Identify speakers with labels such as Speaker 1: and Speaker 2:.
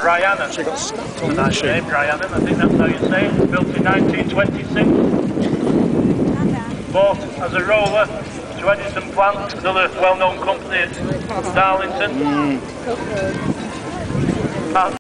Speaker 1: Brianna.
Speaker 2: She got snapped
Speaker 1: A
Speaker 2: on,
Speaker 1: nice
Speaker 2: didn't
Speaker 1: name, Brianna, I think that's how you say it. Built in 1926. Bought as a roller to Edison Plant, another well-known company at Darlington.